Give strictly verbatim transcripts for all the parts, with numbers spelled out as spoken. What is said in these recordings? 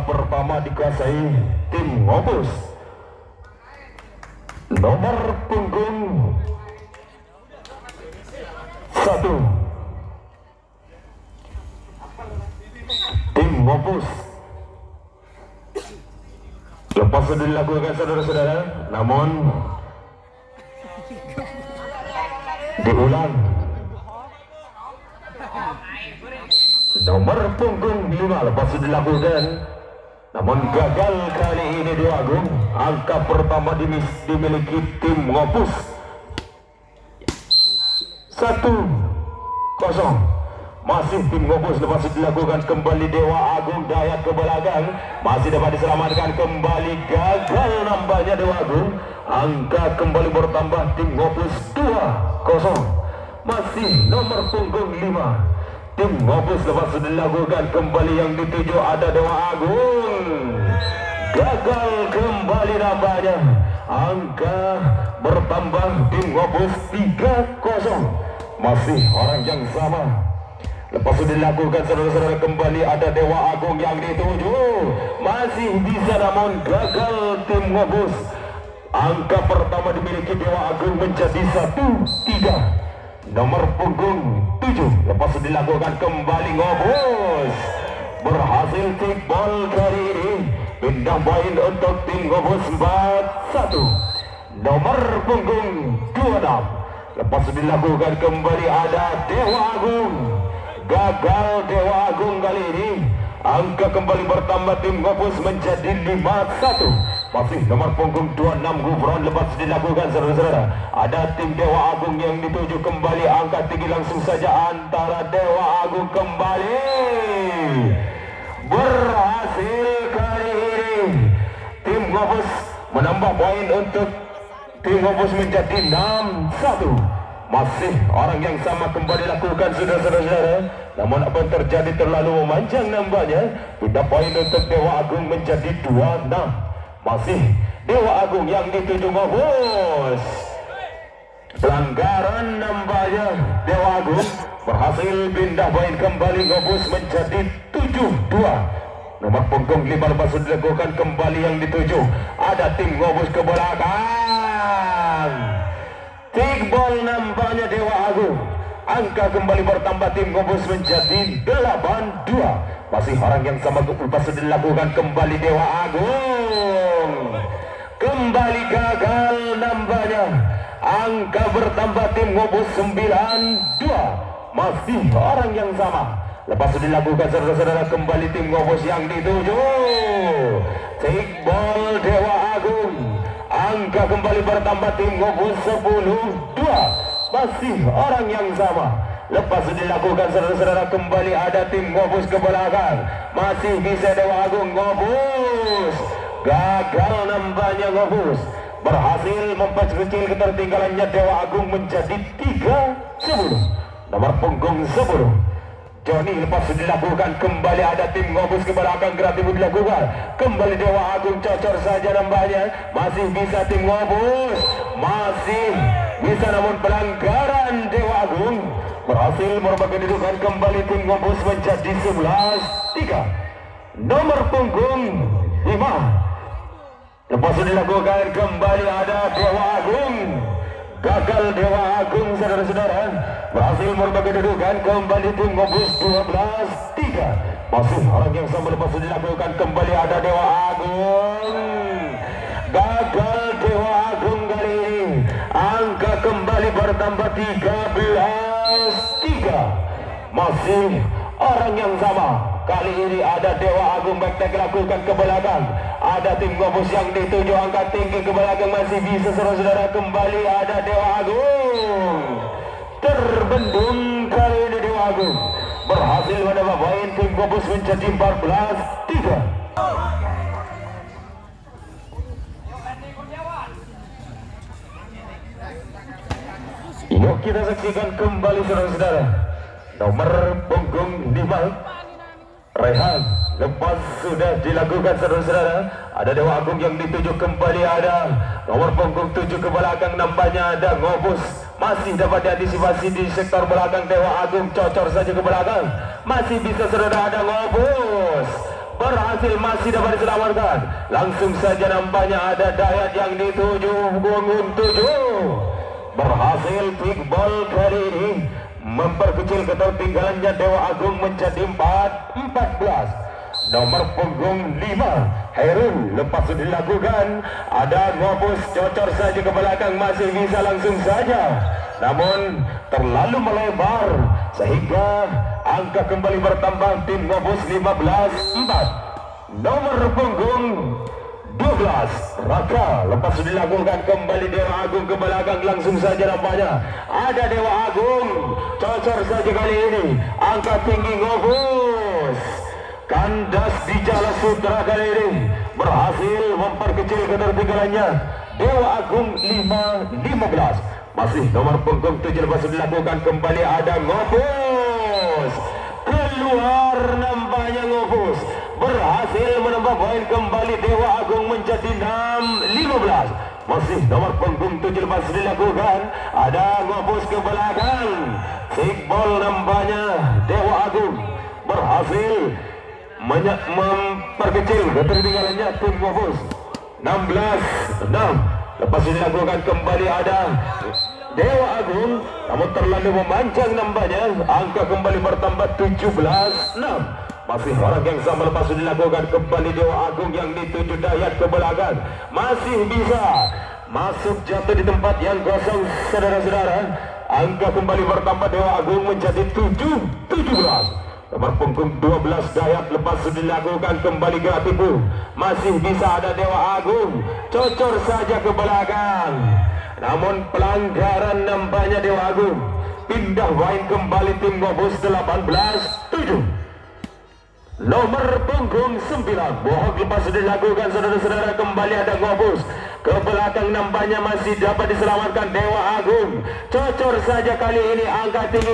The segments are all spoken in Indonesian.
pertama dikuasai tim Ngobus. Nomor punggung satu tim Ngobus. Lepas sudah dilakukan saudara-saudara, namun diulang. Nomor punggung lima lepas sudah dilakukan, namun gagal kali ini Dewa Agung. Angka pertama dimiliki tim Ngobus. Satu kosong. Masih tim Ngobus. Lepas itu dilakukan kembali Dewa Agung daya ke belakang, masih dapat diselamatkan kembali. Gagal nampaknya Dewa Agung. Angka kembali bertambah tim Ngobus dua kosong. Masih nomor punggung lima tim Ngobus. Lepas itu dilakukan kembali yang dituju ada Dewa Agung. Gagal kembali nampaknya. Angka bertambah tim Ngobus tiga kosong. Masih orang yang sama. Lepas sudah dilakukan saudara-saudara kembali ada Dewa Agung yang dituju. Masih bisa namun gagal tim Ngobus. Angka pertama dimiliki Dewa Agung menjadi satu tiga. Nomor punggung tujuh. Lepas sudah dilakukan kembali Ngobus. Berhasil kick ball kali ini. Pindah poin untuk tim Ngobus empat satu. Nomor punggung dua puluh enam. Lepas sudah dilakukan kembali ada Dewa Agung. Gagal Dewa Agung kali ini. Angka kembali bertambah tim Ngobus menjadi lima satu. Masih nomor punggung dua puluh enam Gufron. Lepas dilakukan saudara-saudara ada tim Dewa Agung yang dituju kembali. Angka tinggi langsung saja antara Dewa Agung kembali. Berhasil kali ini tim Ngobus menambah poin untuk tim Ngobus menjadi enam satu. Masih orang yang sama kembali lakukan saudara-saudara. Namun apa yang terjadi terlalu memanjang nampaknya. Pindah poin untuk Dewa Agung menjadi dua enam. Masih Dewa Agung yang dituju Ngobus. Pelanggaran nampaknya Dewa Agung. Berhasil pindah poin kembali Ngobus menjadi tujuh dua. Nomor punggung lima lepas sudah dilakukan kembali yang dituju ada tim Ngobus ke belakang. Kick ball nampaknya Dewa Agung. Angka kembali bertambah tim Ngobus menjadi delapan dua. Masih orang yang sama lepas sudah dilakukan kembali Dewa Agung. Kembali gagal nampaknya. Angka bertambah tim Ngobus sembilan dua. Masih orang yang sama. Lepas sudah dilakukan saudara-saudara kembali tim Ngobus yang dituju. Kick ball Dewa Agung. Angka kembali bertambah tim Ngobus sepuluh dua. Masih orang yang sama. Lepas dilakukan saudara-saudara kembali ada tim Ngobus ke belakang. Masih bisa Dewa Agung. Ngobus gagal nampaknya. Ngobus berhasil memperkecil ketertinggalannya Dewa Agung menjadi tiga sepuluh. Nomor punggung sepuluh Joni. Lepas dilakukan kembali ada tim Ngobus ke belakang. Kreatif dilakukan kembali Dewa Agung. Cocor saja nampaknya. Masih bisa tim Ngobus. Masih bisa namun pelanggaran Dewa Agung. Berhasil merubah kedudukan kembali tim Ngobus menjadi sebelas tiga. Nomor punggung lima. Lepas dilakukan kembali ada Dewa Agung. Gagal Dewa Agung saudara-saudara. Berhasil merubah kedudukan kembali tim Ngobus dua belas tiga. Masih orang yang sama. Lepas dilakukan kembali ada Dewa Agung. Gagal Dewa Agung kali ini. Angka kembali bertambah tiga belas tiga. Masih orang yang sama. Kali ini ada Dewa Agung back lakukan ke belakang. Ada tim Ngobus yang dituju angkat tinggi ke belakang. Masih bisa saudara-saudara kembali ada Dewa Agung. Terbendung kali ini Dewa Agung. Berhasil menambah poin tim Ngobus menjadi empat belas tiga. Yuk kita saksikan kembali saudara-saudara. Nomor punggung lima Rehan. Lepas sudah dilakukan saudara-saudara ada Dewa Agung yang dituju kembali ada nomor punggung tujuh ke belakang. Nampaknya ada Ngobus. Masih dapat diantisipasi di sektor belakang Dewa Agung. Cocor saja ke belakang. Masih bisa saudara ada Ngobus. berhasil, masih dapat diselamatkan. Langsung saja nampaknya ada Dayat yang dituju punggung tujuh. Berhasil Iqbal kali ini memperkecil ketertinggalannya Dewa Agung menjadi empat belas. Nomor punggung lima Herul lepas sudah dilakukan, ada Ngobus cocor saja ke belakang, masih bisa langsung saja, namun terlalu melebar sehingga angka kembali bertambah. Tim Ngobus lima belas empat. Nomor punggung dua belas Raka lepas sudah dilakukan, kembali Dewa Agung ke belakang, langsung saja nampaknya ada Dewa Agung cocor saja kali ini, angka tinggi Ngobus. Kandas di Jala Sutra kali ini berhasil memperkecil ketertinggalannya. Dewa Agung lima belas. Masih nomor punggung tujuh lepas dilakukan, kembali ada Ngobus. Keluar nampaknya Ngobus. Berhasil menambah poin, kembali Dewa Agung menjadi enam lima belas. Masih nomor punggung tujuh lepas dilakukan, ada Ngobus ke belakang. Iqbal nampaknya Dewa Agung berhasil memperkecil ketertinggalannya. Tim Ngobus enam belas enam. Lepas dilakukan, kembali ada Dewa Agung, namun terlalu memanjang nampaknya, angka kembali bertambah tujuh belas enam. Masih orang yang sama, lepas dilakukan, kembali Dewa Agung yang dituju Dayat ke belakang, masih bisa masuk jatuh di tempat yang kosong. Saudara-saudara, angka kembali bertambah, Dewa Agung menjadi tujuh belas. Nomor punggung dua belas Dayat lepas dilakukan, kembali gerak tipu, masih bisa ada Dewa Agung cocor saja ke belakang, namun pelanggaran nampaknya Dewa Agung. Pindah wain kembali tim Ngobus delapan belas tujuh. Nomor punggung sembilan Bohong lepas dilakukan, saudara-saudara, kembali ada Ngobus ke belakang, nampaknya masih dapat diselamatkan Dewa Agung cocor saja kali ini, angka tinggi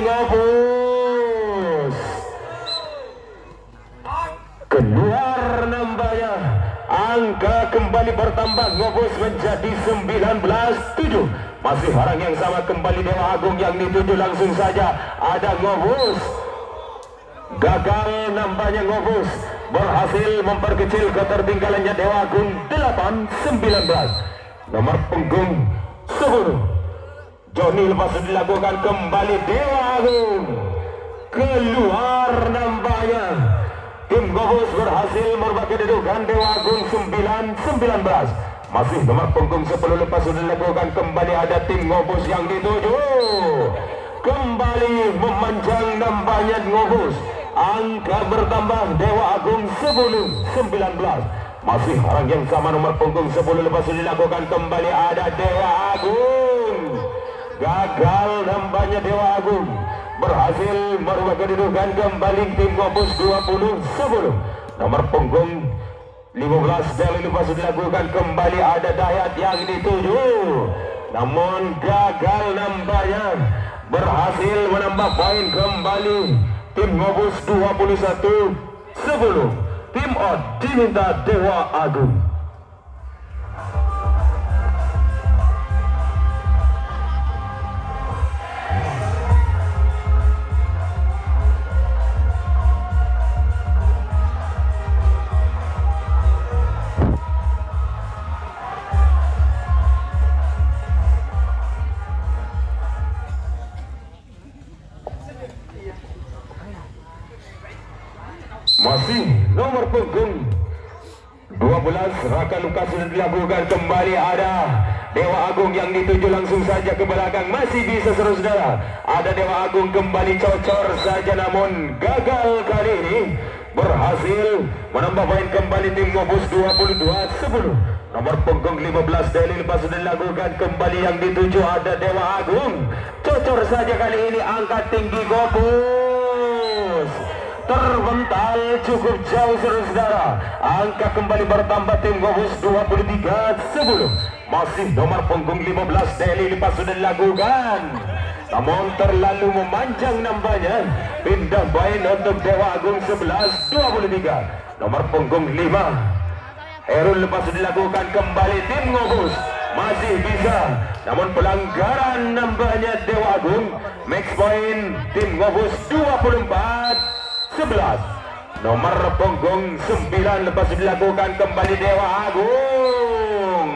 Ngobus. Keluar nampaknya, angka kembali bertambah, Ngobus menjadi sembilan belas tujuh. Masih orang yang sama, kembali Dewa Agung yang dituju, langsung saja ada Ngobus. Gagal nampaknya Ngobus, berhasil memperkecil ketertinggalannya Dewa Agung delapan sembilan belas. Nomor punggung sepuluh Joni lepas dilakukan, kembali Dewa Agung keluar nampaknya. Tim Ngobus berhasil merubah kedudukan Dewa Agung sembilan sembilan belas. Masih nomor punggung sepuluh lepas sudah dilakukan, kembali ada tim Ngobus yang dituju. Kembali memanjang nampaknya Ngobus, angka bertambah, Dewa Agung sepuluh sembilan belas. Masih orang yang sama, nomor punggung sepuluh lepas sudah dilakukan, kembali ada Dewa Agung. Gagal nampaknya Dewa Agung, berhasil merubah kedudukan, kembali tim Ngobus dua puluh sepuluh. Nomor punggung lima belas Deli lepas dilakukan, kembali ada Dayat yang dituju, namun gagal nampaknya. Berhasil menambah poin, kembali tim Ngobus dua puluh satu sepuluh. Tim Odd diminta Dewa Agung. Masih nomor punggung dua belas Raka Lukas sudah dilakukan, kembali ada Dewa Agung yang dituju, langsung saja ke belakang, masih bisa, saudara-saudara, ada Dewa Agung kembali cocor saja, namun gagal kali ini. Berhasil menambah poin, kembali tim Ngobus dua puluh dua sepuluh. Nomor punggung lima belas Deli lepas sudah dilakukan, kembali yang dituju ada Dewa Agung cocor saja kali ini, angka tinggi Ngobus terbental cukup jauh, saudara-saudara, angka kembali bertambah, tim Ngobus dua puluh tiga sepuluh. Masih nomor punggung lima belas Deli lepas sudah dilakukan, namun terlalu memanjang nampaknya. Pindah poin untuk Dewa Agung sebelas dua puluh tiga. Nomor punggung lima Herul lepas sudah dilakukan, kembali tim Ngobus masih bisa, namun pelanggaran nampaknya Dewa Agung. Max point tim Ngobus dua puluh empat sebelas. Nomor punggung sembilan lepas dilakukan kembali Dewa Agung.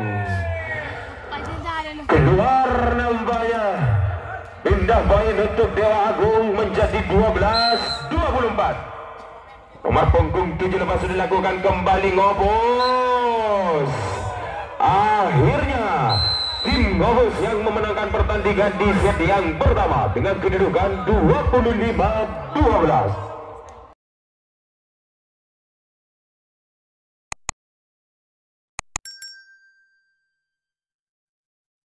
Keluar nampaknya. Pindah poin untuk Dewa Agung menjadi dua belas dua puluh empat. Nomor punggung tujuh lepas dilakukan kembali Ngobos. Akhirnya tim Ngobos yang memenangkan pertandingan di set yang pertama dengan kedudukan dua puluh lima dua belas.